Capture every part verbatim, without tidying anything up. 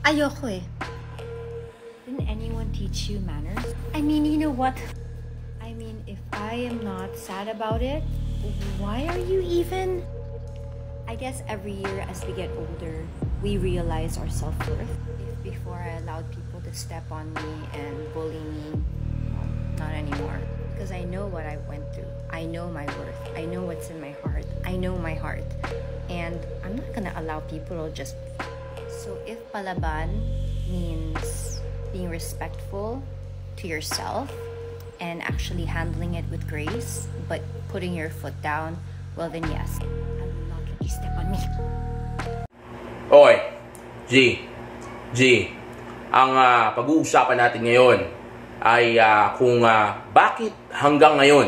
Ayoko eh. Didn't anyone teach you manners? I mean, you know what? I mean, if I am not sad about it, why are you even? I guess every year as we get older, we realize our self-worth. If before I allowed people to step on me and bully me, well, not anymore. Because I know what I went through. I know my worth. I know what's in my heart. I know my heart. And I'm not gonna allow people to just... So if palaban means being respectful to yourself and actually handling it with grace, but putting your foot down, well then yes, I will not let you step on me. Okay, G, G, ang uh, pag-uusapan natin ngayon ay uh, kung uh, bakit hanggang ngayon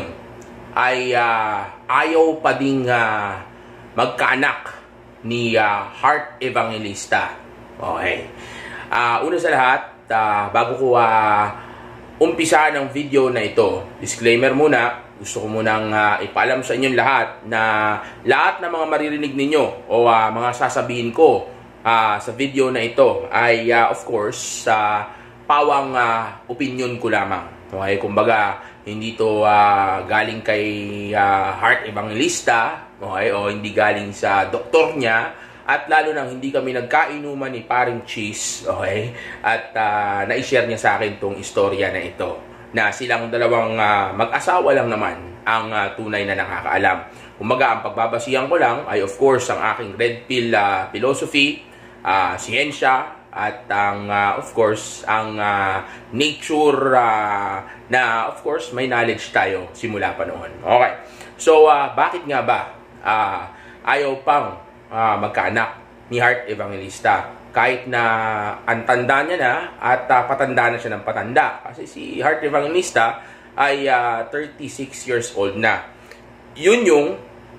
ay uh, ayaw pa ding uh, magkaanak ni uh, Heart Evangelista. Okay. Uh, una sa lahat, uh, bago ko uh, umpisa ng video na ito, disclaimer muna, gusto ko munang uh, ipaalam sa inyong lahat na lahat ng mga maririnig ninyo o uh, mga sasabihin ko uh, sa video na ito ay uh, of course uh, pawang uh, opinion ko lamang. Okay, kumbaga hindi to uh, galing kay uh, Heart Evangelista, okay, o hindi galing sa doktor niya. At lalo nang hindi kami nagkainuman ni Paring Cheese, okay? At uh, na-share niya sa akin tong istorya na ito. Na silang dalawang uh, mag-asawa lang naman ang uh, tunay na nakakaalam. Kumbaga, ang pagbabasihan ko lang ay of course ang aking red pill uh, philosophy, uh, siyensya, at ang uh, of course ang uh, nature uh, na of course may knowledge tayo simula pa noon. Okay. So, uh, bakit nga ba uh, ayaw pang Uh, magkaanak ni Heart Evangelista kahit na ang tanda niya na at uh, patanda na siya ng patanda kasi si Heart Evangelista ay uh, thirty-six years old na. Yun yung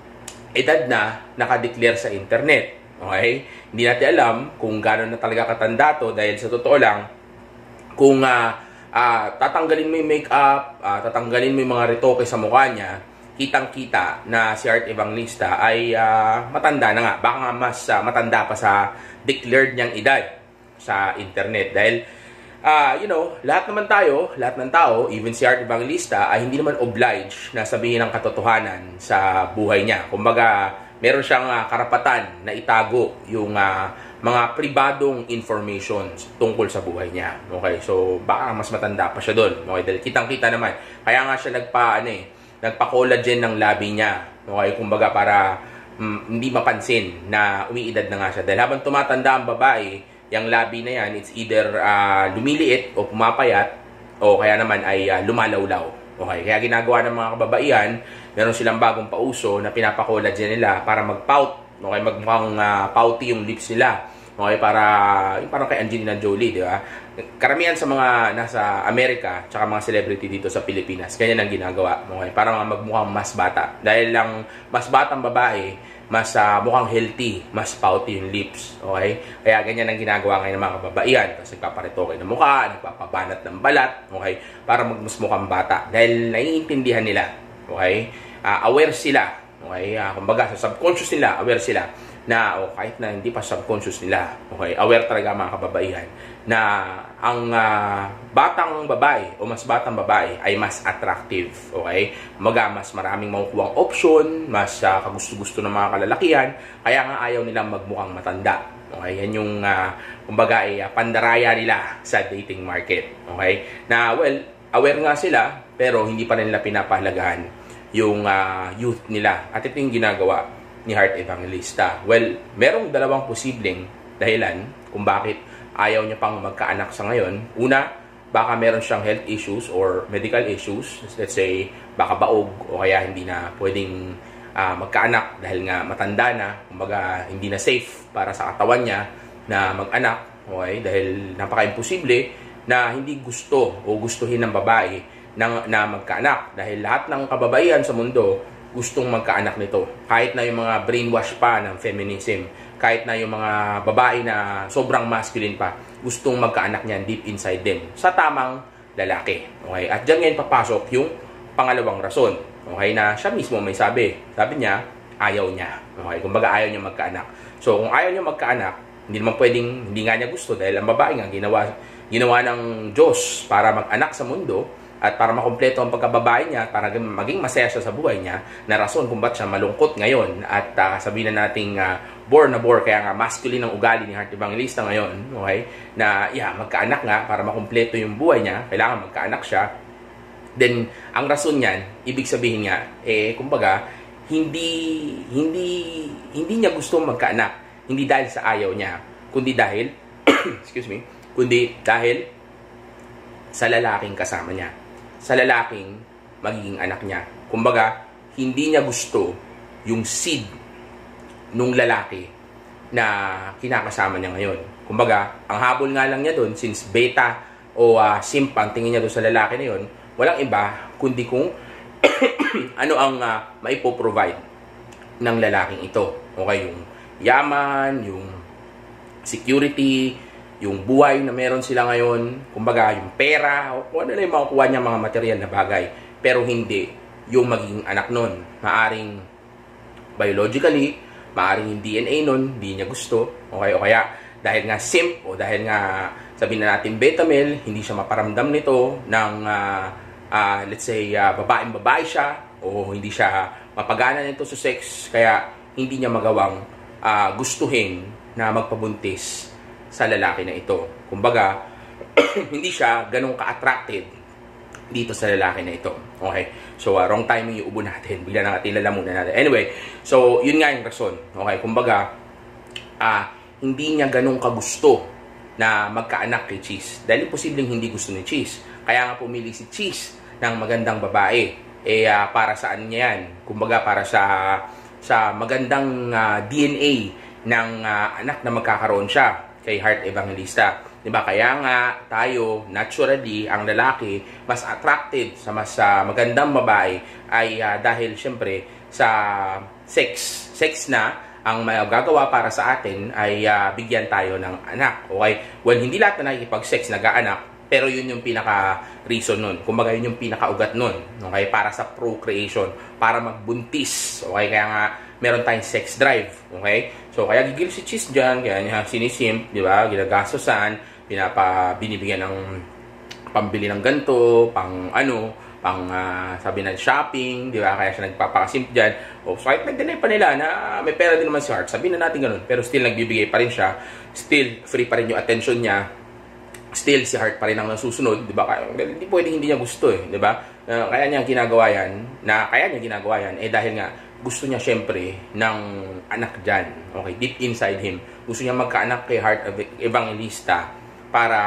edad na nakadeclare sa internet. Okay? Hindi natin alam kung gano'n na talaga katanda to dahil sa totoo lang kung uh, uh, tatanggalin mo yung makeup, uh, tatanggalin mo yung mga retoke sa mukha niya, kitang-kita na si Heart Evangelista ay uh, matanda na nga. Baka nga mas uh, matanda pa sa declared niyang edad sa internet. Dahil, uh, you know, lahat naman tayo, lahat ng tao, even si Heart Evangelista, ay hindi naman obliged na sabihin ang katotohanan sa buhay niya. Kumbaga, meron siyang uh, karapatan na itago yung uh, mga pribadong information tungkol sa buhay niya. Okay, so baka mas matanda pa siya doon. Okay, dahil kitang-kita naman. Kaya nga siya nagpa, ano eh, nagpa-collagen ng labi niya. Okay, kumbaga para mm, hindi mapansin na umiidad na nga siya. Dahil habang tumatanda ang babae, yung labi na yan, it's either uh, lumiliit o pumapayat o kaya naman ay uh, lumalawlaw. Okay, kaya ginagawa ng mga kababaihan, meron silang bagong pauso na pinapa-collagen nila para mag-pout. Okay, magmukhang uh, pouty yung lips nila. Okay, para yung parang kay Angelina Jolie, di ba? Karamihan sa mga nasa Amerika, tsaka mga celebrity dito sa Pilipinas, ganyan ang ginagawa. Okay, para magmukhang mas bata. Dahil lang mas batang babae, mas uh, mukhang healthy, mas pouty yung lips. Okay? Kaya ganyan ang ginagawa ngayon ng mga kababaihan. Kasi nagpaparitoke ng mukha, nagpapabanat ng balat, okay? Para magmus mukhang bata. Dahil naiintindihan nila, okay? Uh, aware sila, okay? Uh, kumbaga, sa subconscious nila, aware sila na o kahit na hindi pa subconscious nila, okay, aware talaga mga kababaihan na ang uh, batang babae o mas batang babae ay mas attractive, okay? Maga mas maraming makukuhang option, mas uh, kagusto-gusto ng mga kalalakihan, kaya nga ayaw nilang magmukhang matanda. Okay, yan yung uh, kumbaga ay uh, pandaraya nila sa dating market, okay? Na well, aware nga sila pero hindi pa rin nila pinapahalagahan yung uh, youth nila. At ito yung ginagawa ni Heart Evangelista. Well, merong dalawang posibleng dahilan kung bakit ayaw niya pang magkaanak sa ngayon. Una, baka meron siyang health issues or medical issues. Let's say, baka baog o kaya hindi na pwedeng uh, magkaanak dahil nga matanda na. Kumbaga, hindi na safe para sa katawan niya na mag-anak. Okay? Dahil napaka-imposible na hindi gusto o gustuhin ng babae na, na magkaanak. Dahil lahat ng kababaihan sa mundo gustong magkaanak nito. Kahit na yung mga brainwash pa ng feminism, kahit na yung mga babae na sobrang masculine pa, gustong magkaanak niyan deep inside them sa tamang lalaki. Okay? At dyan ngayon papasok yung pangalawang rason. Okay? Na siya mismo may sabi. Sabi niya, ayaw niya. Okay? Kumbaga ayaw niya magkaanak. So kung ayaw niya magkaanak, Hindi naman pwedeng, hindi nga niya gusto dahil ang babae nga ginawa, ginawa ng Diyos para mag-anak sa mundo at para makumpleto ang pagkababae niya, para maging masaya siya sa buhay niya, na rason kung ba't siya malungkot ngayon at uh, sabihin na nating uh, bore na bore, kaya nga masculine ang ugali ni Heart Evangelista ngayon, okay? Na yeah, magkaanak nga para makumpleto yung buhay niya, kailangan magkaanak siya. Then, ang rason niyan, ibig sabihin nga, eh, kumbaga, hindi, hindi, hindi niya gusto magkaanak. Hindi dahil sa ayaw niya, kundi dahil, excuse me, kundi dahil sa lalaking kasama niya. Sa lalaking magiging anak niya. Kumbaga, hindi niya gusto yung seed nung lalaki na kinakasama niya ngayon. Kumbaga, ang habol nga lang niya doon, since beta o uh, simp ang tingin niya doon sa lalaki na yun, walang iba kundi kung ano ang uh, maipoprovide ng lalaking ito. Okay, yung yaman, yung security, yung buhay na meron sila ngayon, kumbaga yung pera, o ano na yung makukuha niya mga material na bagay. Pero hindi yung magiging anak nun. Maaring biologically, maaring yung D N A nun, hindi niya gusto. Okay, o kaya dahil nga simp o dahil nga sabihin na natin beta male, hindi siya maparamdam nito ng uh, uh, let's say uh, babaeng babae siya o hindi siya mapagana nito sa sex, kaya hindi niya magawang uh, gustuhin na magpabuntis sa lalaki na ito. Kumbaga, hindi siya ganun ka-attracted dito sa lalaki na ito. Okay? So, uh, wrong timing yung ubo natin. Bigla na natin lalamunan natin. Anyway, so, yun nga yung rason. Okay? Kumbaga, uh, hindi niya ganun kagusto na magkaanak kay Cheese. Dahil posibleng hindi gusto ni Cheese. Kaya nga pumili si Cheese ng magandang babae. Eh, uh, para saan niya yan? Kumbaga, para sa sa magandang uh, D N A ng uh, anak na magkakaroon siya kay Heart Evangelista. Diba? Kaya nga tayo, naturally, ang lalaki, mas attracted sa mas uh, magandang babae ay uh, dahil syempre sa sex. Sex na ang magagawa para sa atin ay uh, bigyan tayo ng anak. Okay? Well, hindi lahat na nakikipag-sex nag-aanak, pero yun yung pinaka-reason nun. Kumbaga yun yung pinaka-ugat nun. Okay? Para sa procreation, para magbuntis. Okay? Kaya nga meron tayong sex drive. Okay? So, kaya gigil si Cheese dyan, kaya niya sinisimp, di ba? Ginagastosan, pinapa, binibigyan ng pambili ng ganito, pang ano, pang uh, sabi na shopping, di ba? Kaya siya nagpapakasimp dyan. O, so, kahit nag-deny pa nila na may pera din naman si Heart, sabihin na natin ganun, pero still nagbibigay pa rin siya, still free pa rin yung attention niya, still si Heart pa rin ang nasusunod, di ba? Kaya hindi pwedeng hindi niya gusto eh, di ba? Uh, kaya niya ginagawa yan, na kaya niya ginagawa yan, eh dahil nga, gusto niya syempre ng anak dyan. Okay, deep inside him. Gusto niya magkaanak kay Heart Evangelista para,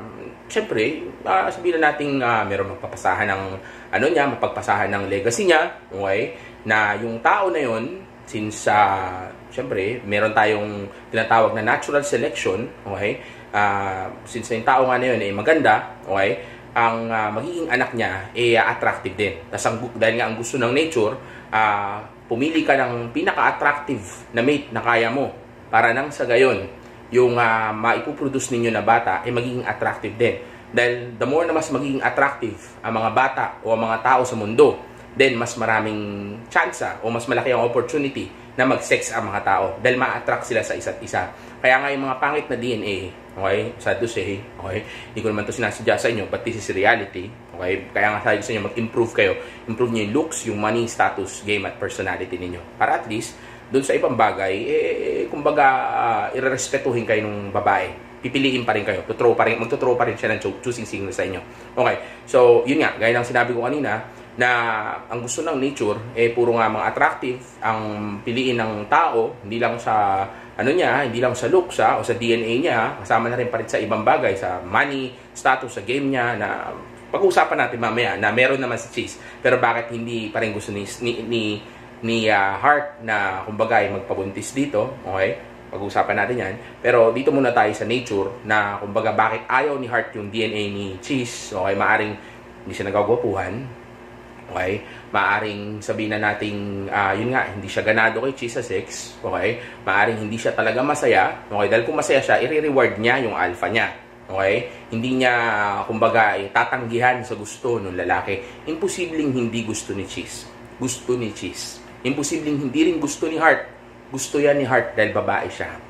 syempre, uh, sabihin na natin uh, meron magpapasahan ng, ano niya, mapagpasahan ng legacy niya. Okay, na yung tao na yon, since, uh, syempre, meron tayong tinatawag na natural selection. Okay, uh, since yung tao nga na yun ay eh, maganda. Okay, ang uh, magiging anak niya ay eh, attractive din. Tas ang, dahil nga ang gusto ng nature, uh, pumili ka ng pinaka-attractive na mate na kaya mo para nang sa gayon yung uh, maipuproduce ninyo na bata ay eh, magiging attractive din. Dahil the more na mas magiging attractive ang mga bata o ang mga tao sa mundo, then mas maraming tsansa o mas malaki ang opportunity na mag-sex ang mga tao dahil ma-attract sila sa isa't isa. Kaya nga yung mga pangit na D N A, okay, sad to say, okay, hindi ko naman ito sinasadya sa inyo, but this is reality, okay, kaya nga sabi sa inyo, mag-improve kayo, improve nyo yung looks, yung money, status, game, at personality ninyo. Para at least, doon sa ibang bagay, eh, kumbaga, uh, irerespetuhin kayo ng babae. Pipiliin pa rin kayo, tutro pa rin, magtutro pa rin siya ng choosing signal sa inyo. Okay, so, yun nga, gaya ng sinabi ko kanina, na ang gusto ng nature, eh, puro nga mga attractive, ang piliin ng tao, hindi lang sa, ano niya, hindi lang sa looks, ha, o sa D N A niya, kasama na rin pa rin sa ibang bagay, sa money, status, sa game niya, na pag-uusapan natin mamaya, na meron naman si Cheese, pero bakit hindi pa rin gusto ni, ni, ni, ni uh, Heart na, kumbaga, magpabuntis dito, okay? Pag-uusapan natin yan. Pero dito muna tayo sa nature, na, kumbaga, bakit ayaw ni Heart yung D N A ni Cheese, okay? Maaring hindi siya nagagwapuhan, okay? Maaring sabihin na nating, uh, yun nga, hindi siya ganado kay Cheese sa sex, okay? Maaring hindi siya talaga masaya, okay? Dahil kung masaya siya, i-reward niya yung alpha niya, okay? Hindi niya, kumbaga, tatanggihan sa gusto ng lalaki. Imposibleng hindi gusto ni Cheese. Gusto ni Cheese. Imposibleng hindi rin gusto ni Heart. Gusto yan ni Heart dahil babae siya.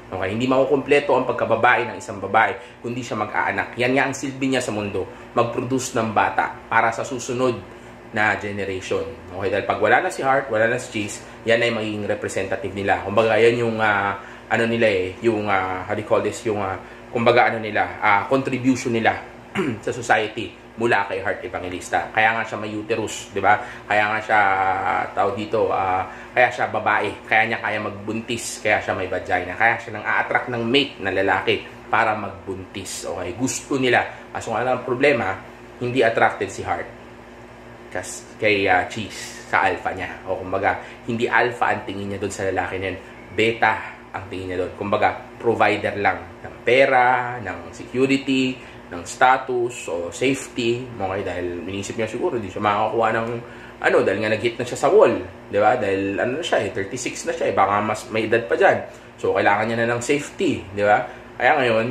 Okay? Hindi makukumpleto ang pagkababae ng isang babae kundi siya mag-aanak. Yan nga ang silbi niya sa mundo, mag-produce ng bata para sa susunod na generation. Okay? Dahil pag wala na si Heart, wala na si Cheese, yan ay magiging representative nila. Kumbaga, yan yung uh, ano nila eh, yung uh, how do you call this, yung uh, kumbaga ano nila, uh, contribution nila sa society mula kay Heart Evangelista. Kaya nga siya may uterus, di ba? Kaya nga siya, tawag dito, uh, kaya siya babae, kaya niya kaya magbuntis, kaya siya may vagina, kaya siya nang a-attract ng mate na lalaki para magbuntis. Okay, gusto nila. Kaso nga lang ang problema, hindi attracted si Heart kas kay uh, Cheese sa alpha niya. O kumbaga, hindi alpha ang tingin niya doon sa lalaki niya, beta ang tingin niya doon. Kumbaga, provider lang ng pera, ng security, ng status o safety, okay, dahil inisip niya siguro hindi siya makakakuha ng ano, dahil nga nag-hit na siya sa wall, di ba? Dahil ano na siya eh, thirty-six na siya eh, baka mas may edad pa dyan. So, kailangan niya na ng safety, di ba? Kaya ngayon,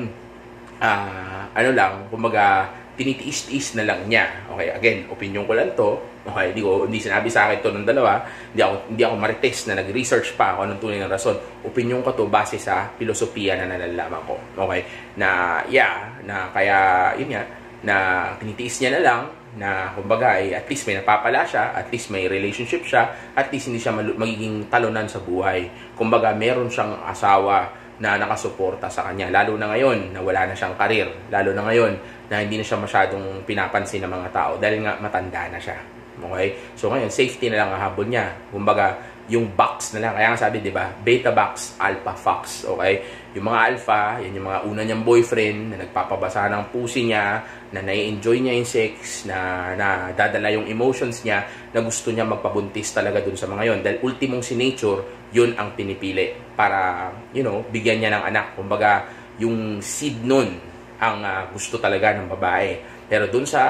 uh, ano lang, kumbaga, tinitiis-tiis na lang niya. Okay, again, opinion ko lang to. Okay, hindi ko hindi sinabi sa akin to ng dalawa. Hindi ako hindi ako marites na nag-research pa ako ng tunay na rason. Opinion ko to base sa filosofiya na nalalaman ko. Okay, na yeah, na kaya yun nga na tinitiis niya na lang na kumbaga ay at least may napapala siya, at least may relationship siya, at least hindi siya magiging talunan sa buhay. Kumbaga meron siyang asawa na nakasuporta sa kanya, lalo na ngayon na wala na siyang karir, lalo na ngayon na hindi na siya masyadong pinapansin ng mga tao dahil nga matanda na siya. Okay? So ngayon, safety na lang ang habol niya. Kumbaga, yung box na lang. Kaya nga sabi, di ba? Beta box, alpha fox. Okay? Yung mga alpha, yan yung mga una niyang boyfriend na nagpapabasa ng pusi niya, na nai-enjoy niya yung sex, na, na dadala yung emotions niya, na gusto niya magpabuntis talaga dun sa mga yon. Dahil ultimong si nature, yun ang pinipili para, you know, bigyan niya ng anak. Kumbaga, yung seed nun ang uh, gusto talaga ng babae. Pero dun sa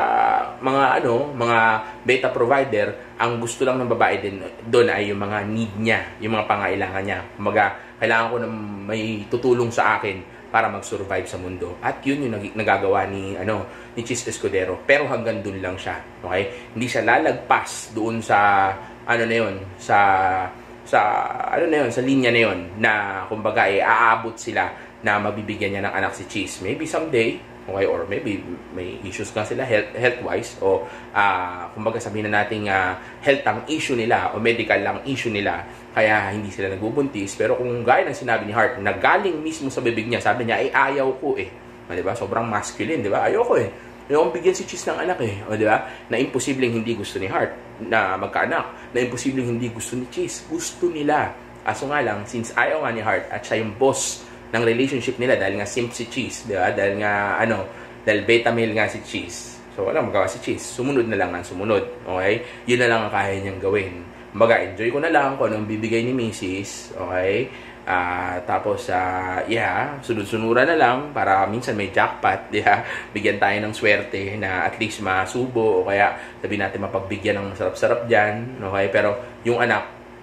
mga ano, mga beta provider, ang gusto lang ng babae din doon ay yung mga need niya, yung mga pangailangan niya. Kumbaga, kailangan ko na may tutulong sa akin para mag-survive sa mundo. At yun yung nag- nagagawa ni ano, ni Cheese Escudero. Pero hanggang dun lang siya. Okay? Hindi siya lalagpas doon sa ano na yun, sa sa ano na yun, sa linya na yun na kumbaga eh, aabot sila na mabibigyan niya ng anak si Cheese. Maybe someday, okay, or maybe may issues ka sila health, health-wise o uh, kumbaga sabihin na natin uh, health ang issue nila o medical lang issue nila kaya hindi sila nagbubuntis. Pero kung gaya ng sinabi ni Heart na galing mismo sa bibig niya, sabi niya ay ayaw ko eh, o, diba? Sobrang masculine, diba? Ayaw ko eh, ayaw kong bigyan si Cheese ng anak eh, o diba? Na imposibleng hindi gusto ni Heart na magkaanak, na imposibleng hindi gusto ni Cheese, gusto nila. Aso nga lang, since ayaw nga ni Heart at siya yung boss ng relationship nila dahil nga simp si Cheese, di ba? Dahil nga, ano, dahil beta male nga si Cheese. So, wala magawa si Cheese. Sumunod na lang ng sumunod. Okay? Yun na lang ang kaya niyang gawin. Kumbaga, enjoy ko na lang kung anong bibigay ni Missus Okay? Uh, tapos, uh, yeah, sunod-sunura na lang para minsan may jackpot, yeah? Bigyan tayo ng swerte na at least masubo o kaya sabihin natin mapagbigyan ng sarap-sarap dyan. Okay? Pero yung anak,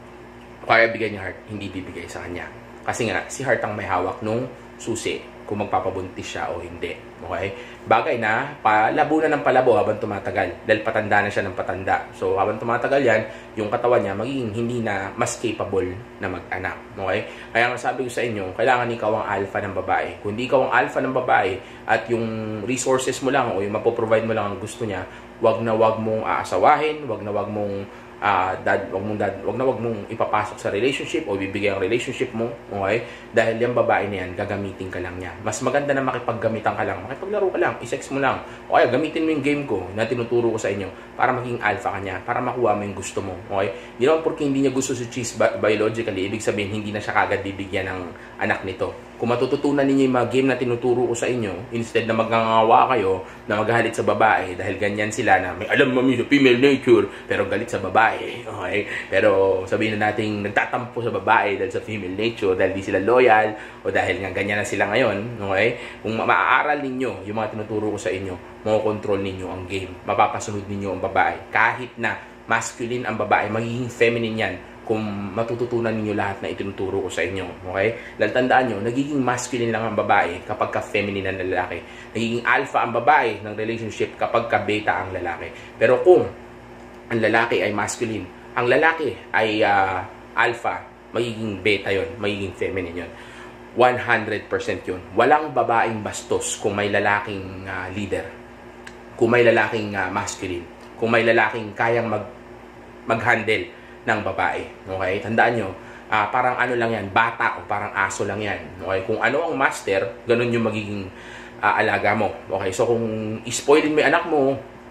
kaya bigyan niya Heart, hindi bibigay sa kanya. Kasi nga, si Heart ang may hawak nung susi kung magpapabuntis siya o hindi. Okay? Bagay na palabo na ng palabo habang tumatagal. Dahil patanda na siya ng patanda. So, habang tumatagal yan, yung katawan niya magiging hindi na mas capable na mag-anak. Okay? Kaya nga sabi ko sa inyo, kailangan ikaw ang alpha ng babae. Kung hindi ikaw ang alpha ng babae at yung resources mo lang o yung mapoprovide mo lang ang gusto niya, wag na wag mong aasawahin, wag na wag mong Uh, dad, wag mong dad, wag na wag mong ipapasok sa relationship o bibigay ang relationship mo, okay? Dahil yung babae na yan, gagamitin ka lang niya. Mas maganda na makipaggamitan ka lang, makipaglaro ka lang, isex mo lang. O kaya gamitin mo yung game ko na tinuturo ko sa inyo para maging alpha ka niya, para makuha mo yung gusto mo, okay? Di naman porque hindi niya gusto si Cheese biologically, ibig sabihin hindi na siya kagad bibigyan ng anak nito. Kung matututunan ninyo yung mga game na tinuturo ko sa inyo, instead na magngangawa kayo, na maghalit sa babae, dahil ganyan sila na may alam mami sa female nature, pero galit sa babae, okay? Pero sabihin na natin, nagtatampo sa babae dahil sa female nature, dahil di sila loyal, o dahil nga ganyan na sila ngayon, okay? Kung maaaral ninyo yung mga tinuturo ko sa inyo, makokontrol ninyo ang game, mapapasunod ninyo ang babae. Kahit na masculine ang babae, magiging feminine yan, kung matututunan niyo lahat na itinuturo ko sa inyo. Okay? Dahil tandaan nyo, nagiging masculine lang ang babae kapag ka-feminine ang lalaki. Nagiging alpha ang babae ng relationship kapag ka-beta ang lalaki. Pero kung ang lalaki ay masculine, ang lalaki ay uh, alpha, magiging beta yon, magiging feminine yon. one hundred percent yun. Walang babaeng bastos kung may lalaking uh, leader. Kung may lalaking uh, masculine. Kung may lalaking kayang mag, mag-handle ng babae. Okay? Tandaan nyo, uh, parang ano lang yan, bata o parang aso lang yan. Okay? Kung ano ang master, ganun yung magiging uh, alaga mo. Okay? So kung ispoilin mo yung anak mo,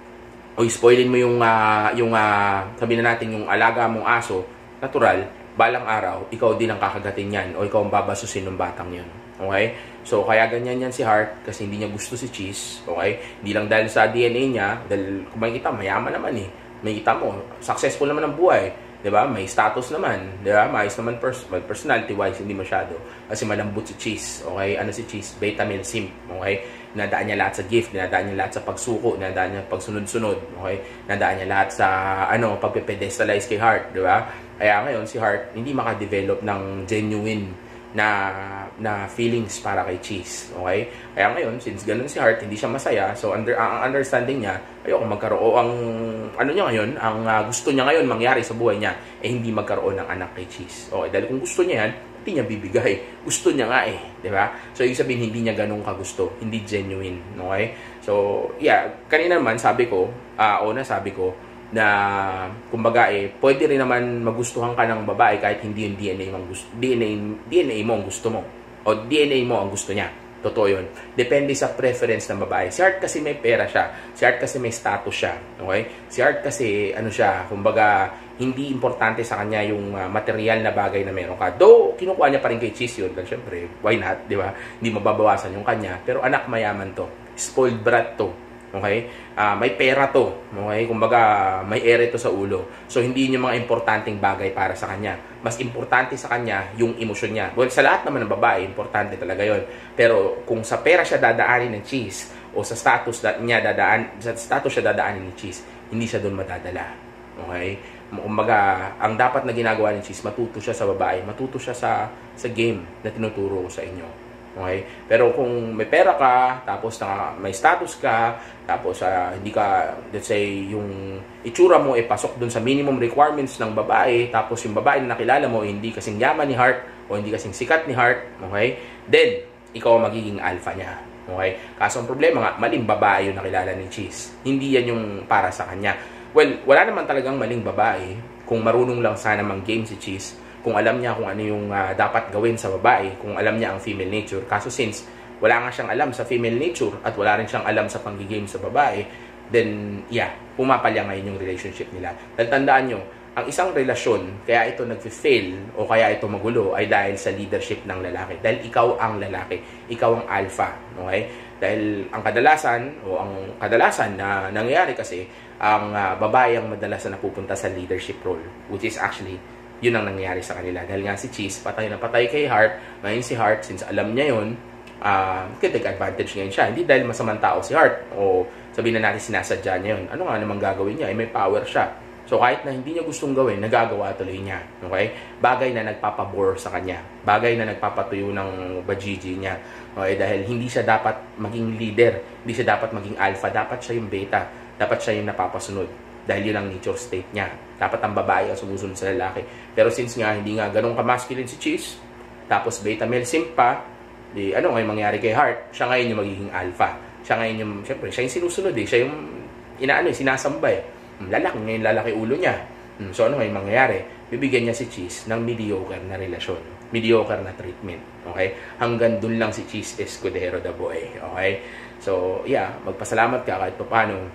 o ispoilin mo yung, uh, yung uh, sabihin na natin, yung alaga mong aso, natural, balang araw, ikaw din ang kakagatin yan o ikaw ang babasusin ng batang yun. Okay? So, kaya ganyan yan si Heart kasi hindi niya gusto si Cheese. Okay? Hindi lang dahil sa D N A niya, dahil kung makikita, mayaman naman eh. May kita mo, successful naman ang buhay. Diba? May status naman. Diba? Maayos naman pers personality-wise, hindi masyado. Kasi malambot si Cheese. Okay? Ano si Cheese? Beta male simp. Okay? Nadaan niya lahat sa gift, nadaan niya lahat sa pagsuko, nadaan niya pagsunod-sunod. Okay? Nadaan niya lahat sa ano, pagpe-pedestalize kay Heart. Diba? Kaya ngayon, si Heart, hindi makadevelop ng genuine na na feelings para kay Cheese. Okay? Kaya ngayon, since ganun si Heart, hindi siya masaya. So, under, ang understanding niya, ayoko magkaroon, o ang ano niya ngayon, ang uh, gusto niya ngayon mangyari sa buhay niya, eh hindi magkaroon ng anak kay Cheese. Okay? Dahil kung gusto niya yan, hindi niya bibigay. Gusto niya nga eh. Diba? So, ibig sabihin, hindi niya ganun kagusto. Hindi genuine. Okay? So, yeah. Kanina naman, sabi ko, uh, o na sabi ko, na kumbaga eh pwede rin naman magustuhan ka ng babae kahit hindi yung D N A mo ang gusto, D N A, D N A mo ang gusto mo o D N A mo ang gusto niya. Totoo yun. Depende sa preference ng babae. Si Heart kasi may pera siya. Si Heart kasi may status siya. Okay? Si Heart kasi ano siya, kumbaga hindi importante sa kanya yung uh, material na bagay na meron ka. Though kinukuha niya pa rin kay Cheese yun. Dahil syempre, why not? Di ba? Hindi mababawasan yung kanya. Pero anak mayaman to. Spoiled brat to. Okay? Uh, may pera to. Okay? Kumbaga, may ere to sa ulo. So, hindi yun yung mga importanteng bagay para sa kanya. Mas importante sa kanya yung emosyon niya. Well, sa lahat naman ng babae, importante talaga yon. Pero, kung sa pera siya dadaanin ng Cheese, o sa status niya dadaan, sa status siya dadaanin ng Cheese, hindi siya doon madadala. Okay? Kumbaga, ang dapat na ginagawa ng Cheese, matuto siya sa babae, matuto siya sa, sa game na tinuturo ko sa inyo. Okay? Pero kung may pera ka, tapos na may status ka, tapos uh, hindi ka, let's say, yung itsura mo ay pasok dun sa minimum requirements ng babae, tapos yung babae na nakilala mo, hindi kasing yaman ni Heart, o hindi kasing sikat ni Heart, okay? Then, ikaw ang magiging alpha niya. Okay? Kaso ang problema nga, maling babae yung nakilala ni Cheese. Hindi yan yung para sa kanya. Well, wala naman talagang maling babae kung marunong lang sana mang game si Cheese, kung alam niya kung ano yung uh, dapat gawin sa babae, kung alam niya ang female nature. Kaso since wala nga siyang alam sa female nature at wala rin siyang alam sa panggigame sa babae, then yeah, pumapalya ngayon yung relationship nila. Dahil tandaan nyo, ang isang relasyon, kaya ito nag-fail o kaya ito magulo ay dahil sa leadership ng lalaki. Dahil ikaw ang lalaki, ikaw ang alpha. Okay? Dahil ang kadalasan o ang kadalasan na nangyayari kasi, ang uh, babae ang madalas na napupunta sa leadership role, which is actually yun ang nangyayari sa kanila. Dahil nga si Cheese, patay na patay kay Heart. Ngayon si Heart, since alam niya yun, uh, take advantage ngayon siya. Hindi dahil masamang tao si Heart o sabihin na natin sinasadya niya yun. Ano nga namang gagawin niya? Eh, may power siya. So kahit na hindi niya gustong gawin, nagagawa tuloy niya. Okay? Bagay na nagpapabore sa kanya. Bagay na nagpapatuyo ng bajiji niya. Okay? Dahil hindi siya dapat maging leader. Hindi siya dapat maging alpha. Dapat siya yung beta. Dapat siya yung napapasunod. Dahil yun ang nature state niya. Dapat ang babae ang sumusunod sa lalaki. Pero since nga, hindi nga ganun ka-masculine si Cheese, tapos beta male simp pa, di, ano ngayon mangyari kay Heart? Siya ngayon yung magiging alpha. Siya ngayon yung, syempre, siya yung sinusunod eh. Siya yung, inaano eh, sinasamba eh. Lalaki, ngayon lalaki ulo niya. So ano ngayon mangyayari? Bibigyan niya si Cheese ng mediocre na relasyon. Mediocre na treatment. Okay? Hanggang dun lang si Cheese Escudero the boy. Okay? So, yeah, magpasalamat ka kahit paano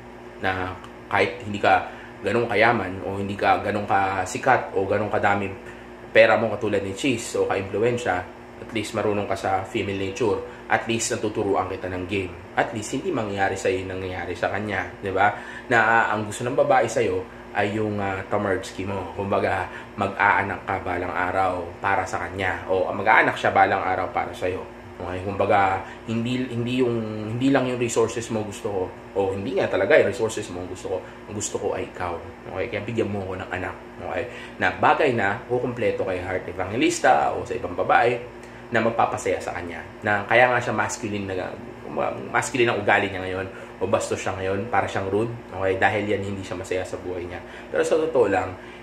na kahit hindi ka ganong kayaman o hindi ka ganong kasikat o ganong kadaming pera mo katulad ni Cheese o ka-impluensya, at least marunong ka sa female nature, at least natuturuan kita ng game. At least hindi mangyayari sa iyo nangyayari sa kanya, 'di ba? Na uh, ang gusto ng babae sa iyo ay yung uh, tamardsky mo. Kumbaga, mag-aanak ka balang araw para sa kanya o mag-aanak siya balang araw para sa iyo. Okay, kumbaga hindi hindi yung hindi lang yung resources mo gusto ko o hindi nga talaga yung resources mo gusto ko. Ang gusto ko ay ikaw. Okay, kaya bigyan mo ako ng anak. Okay, na bagay na kukumpleto kay Heart Evangelista o sa ibang babae na magpapasaya sa kanya. Na kaya nga siya masculine na masculine ang ugali niya ngayon o bastos siya ngayon para siyang rude. Okay, dahil yan hindi siya masaya sa buhay niya. Pero sa totoo lang,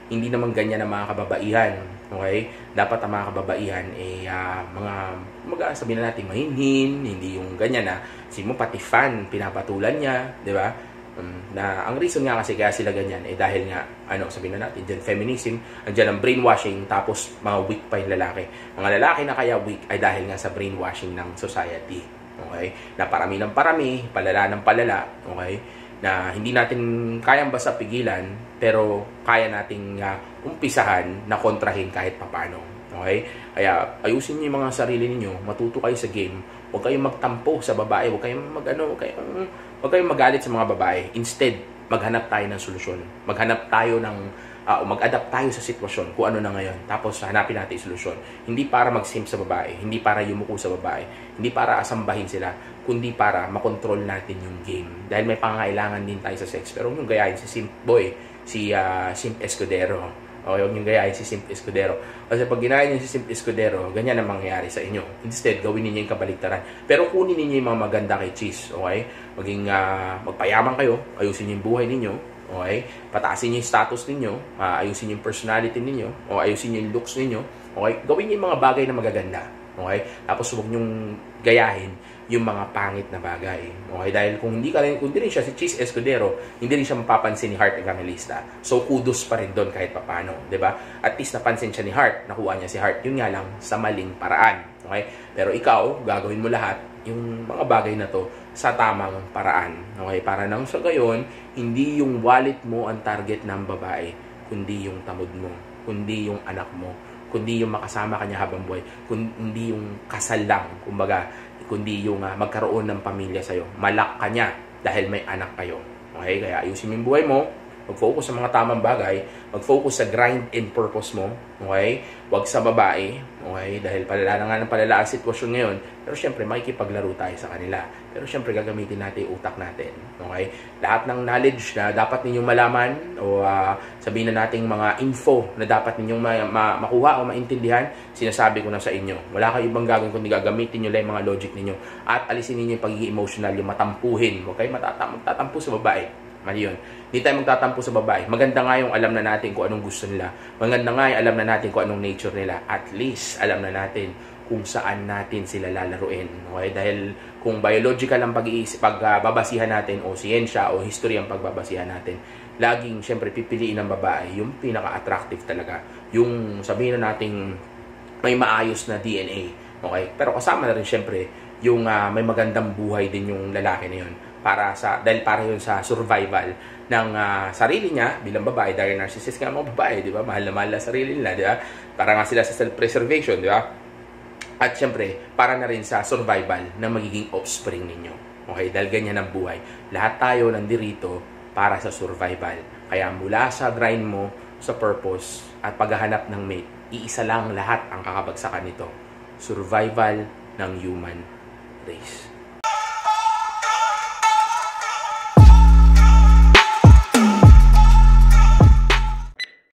hindi naman ganyan ang mga kababaihan. Okay? Dapat ang mga kababaihan, eh, uh, mga, mag sabihin na natin, mahinhin, hindi yung ganyan na, si mo pati fan, pinapatulan niya, di ba? Um, na, ang reason nga kasi kaya sila ganyan, eh, dahil nga, ano, sabihin na natin, dyan feminism, andyan ang brainwashing, tapos mga weak pa yung lalaki. Mga lalaki na kaya weak ay dahil nga sa brainwashing ng society. Okay? Na parami ng parami, palala ng palala, okay? Na hindi natin kayang basta pigilan, pero kaya nating uh, umpisahan na kontrahin kahit papano. Okay? Kaya ayusin niyo yung mga sarili niyo, matuto kayo sa game, huwag kayong magtampo sa babae, huwag kayong magano, huwag kayong, huwag kayong magalit sa mga babae. Instead, maghanap tayo ng solusyon. Maghanap tayo ng uh, mag-adapt tayo sa sitwasyon kung ano na ngayon. Tapos hanapin natin yung solusyon. Hindi para mag-simp sa babae, hindi para yumuko sa babae, hindi para asambahin sila, kundi para makontrol natin yung game. Dahil may pangangailangan din tayo sa sex. Pero huwag yung gayahin si Simp Boy, si uh, Simp Escudero. O huwag yung gayahin si Simp Escudero. Kasi pag ginahin niyo si Simp Escudero, ganyan ang mangyayari sa inyo. Instead, gawin niyo yung kabaligtaran. Pero kunin niyo yung mga maganda kay Cheese. Okay? Maging uh, magpayaman kayo, ayusin niyo yung buhay ninyo. Okay? Pataasin niyo yung status ninyo, uh, ayusin niyo yung personality ninyo, o ayusin niyo yung looks ninyo. Okay? Gawin niyo yung mga bagay na magaganda. Okay? Tapos huwag niyong gayahin yung mga pangit na bagay. Okay? Dahil kung hindi ka rin, kung hindi rin siya si Cheese Escudero, hindi rin siya mapapansin ni Heart Evangelista. So, kudos pa rin doon kahit papano. Diba? At least napansin siya ni Heart, nakuha niya si Heart. Yun nga lang, sa maling paraan. Okay? Pero ikaw, gagawin mo lahat yung mga bagay na to sa tamang paraan. Okay? Para nang sa gayon, hindi yung wallet mo ang target ng babae, kundi yung tamod mo, kundi yung anak mo, kundi yung makasama kanya habang buhay, kundi yung kasal lang, kumbaga, kundi yung uh, magkaroon ng pamilya sa'yo. Malak ka niya dahil may anak kayo. Okay? Kaya ayusin mo yung buhay mo, mag-focus sa mga tamang bagay, mag-focus sa grind and purpose mo. Okay? Huwag sa babae. Okay? Dahil palala na nga ng palala ang sitwasyon ngayon. Pero syempre, makikipaglaro tayo sa kanila. Pero syempre, gagamitin natin yung utak natin. Okay? Lahat ng knowledge na dapat ninyong malaman o uh, sabihin na nating mga info na dapat ninyong ma ma makuha o maintindihan, sinasabi ko na sa inyo. Wala kayo ibang gagawin kundi gagamitin nyo lang yung mga logic ninyo at alisin ninyo yung pagiging emotional, yung matampuhin. Okay? Matatam magtatampo sa babae. Mali yun. Hindi tayo magtatampo sa babae. Maganda nga yung alam na natin kung anong gusto nila. Maganda nga yung alam na natin kung anong nature nila. At least, alam na natin kung saan natin sila lalaruin. Okay? Dahil kung biological ang pag-iisip, pagbabasihan natin, o siyensya, o history ang pagbabasihan natin, laging, syempre, pipiliin ng babae yung pinaka-attractive talaga. Yung sabihin na nating may maayos na D N A. Okay? Pero kasama na rin, syempre, yung uh, may magandang buhay din yung lalaki na yun. Para sa, dahil para yun sa survival ng uh, sarili niya bilang babae, dahil narcissist nga mga babae, di ba? Mahal na mahal na sarili nila, di ba? Para nga sila sa self-preservation, di ba? At syempre, para na rin sa survival ng magiging offspring ninyo. Okay? Dahil ganyan ang buhay. Lahat tayo nandirito para sa survival. Kaya mula sa grind mo, sa purpose, at paghahanap ng mate, iisa lang lahat ang kakabagsakan nito. Survival ng human race.